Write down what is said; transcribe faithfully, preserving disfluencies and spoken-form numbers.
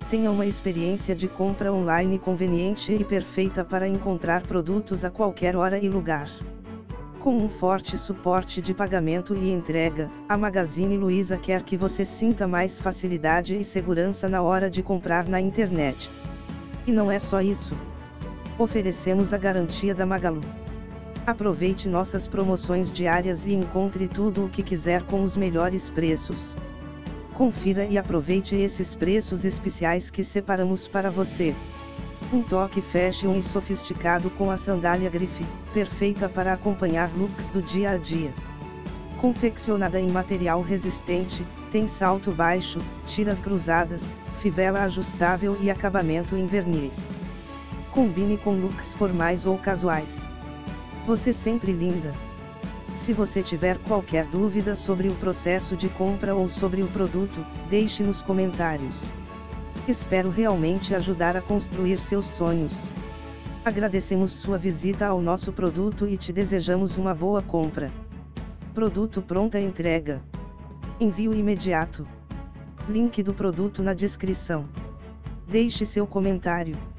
Tenha uma experiência de compra online conveniente e perfeita para encontrar produtos a qualquer hora e lugar. Com um forte suporte de pagamento e entrega, a Magazine Luiza quer que você sinta mais facilidade e segurança na hora de comprar na internet. E não é só isso. Oferecemos a garantia da Magalu. Aproveite nossas promoções diárias e encontre tudo o que quiser com os melhores preços. Confira e aproveite esses preços especiais que separamos para você. Um toque fashion e sofisticado com a sandália grife, perfeita para acompanhar looks do dia a dia. Confeccionada em material resistente, tem salto baixo, tiras cruzadas, fivela ajustável e acabamento em verniz. Combine com looks formais ou casuais. Você sempre linda! Se você tiver qualquer dúvida sobre o processo de compra ou sobre o produto, deixe nos comentários. Espero realmente ajudar a construir seus sonhos. Agradecemos sua visita ao nosso produto e te desejamos uma boa compra. Produto pronta entrega. Envio imediato. Link do produto na descrição. Deixe seu comentário.